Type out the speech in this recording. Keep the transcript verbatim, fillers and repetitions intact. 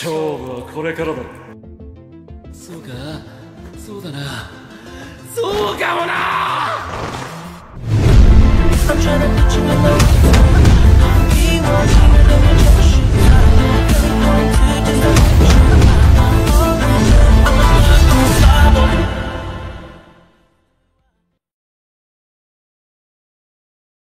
勝負はこれからだ。 そうか、そうだな、そうかも